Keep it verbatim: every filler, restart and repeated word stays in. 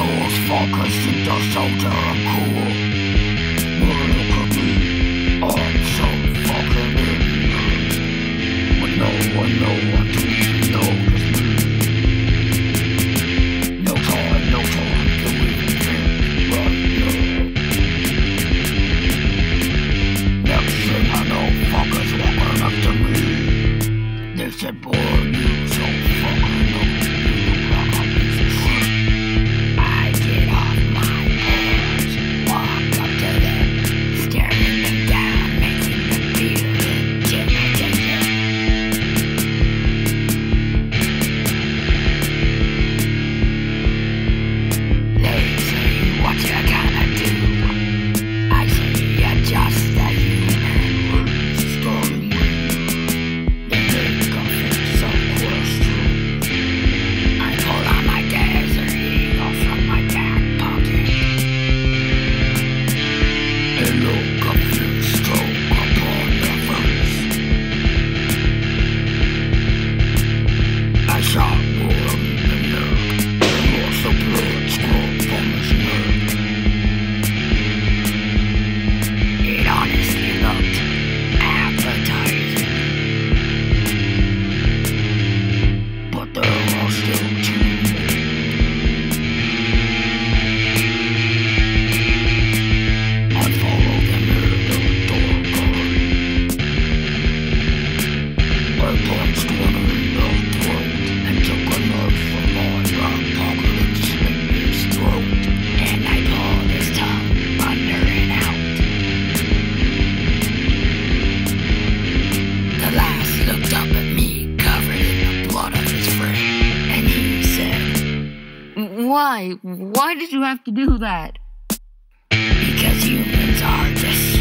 those fuckers think they're so damn cool. Well, look at me, I'm so fucking ignorant. But no one knows what to notice me. No time, no time to rethink right now. Next thing I know, fuckers walking up to me. They said, boy, you so fucking know. Why? Why did you have to do that? Because humans are just